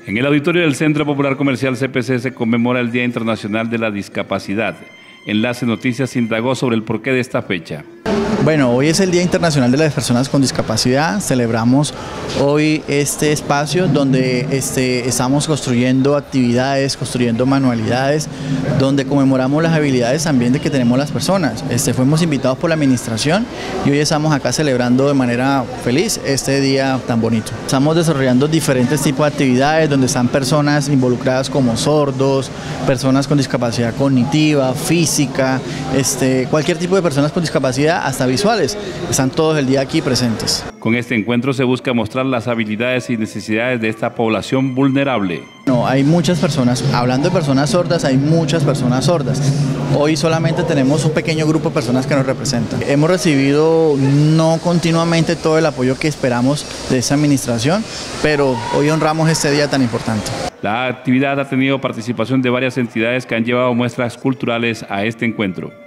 En el auditorio del Centro Popular Comercial CPC se conmemora el Día Internacional de la Discapacidad. Enlace Noticias indagó sobre el porqué de esta fecha. Bueno, hoy es el Día Internacional de las Personas con Discapacidad. Celebramos hoy este espacio donde estamos construyendo actividades, construyendo manualidades, donde conmemoramos las habilidades también de que tenemos las personas. Fuimos invitados por la administración y hoy estamos acá celebrando de manera feliz este día tan bonito. Estamos desarrollando diferentes tipos de actividades donde están personas involucradas como sordos, personas con discapacidad cognitiva, física, cualquier tipo de personas con discapacidad, hasta visuales. Están todos el día aquí presentes. Con este encuentro se busca mostrar las habilidades y necesidades de esta población vulnerable. No, hay muchas personas, hablando de personas sordas, hay muchas personas sordas. Hoy solamente tenemos un pequeño grupo de personas que nos representan. Hemos recibido no continuamente todo el apoyo que esperamos de esta administración, pero hoy honramos este día tan importante. La actividad ha tenido participación de varias entidades que han llevado muestras culturales a este encuentro.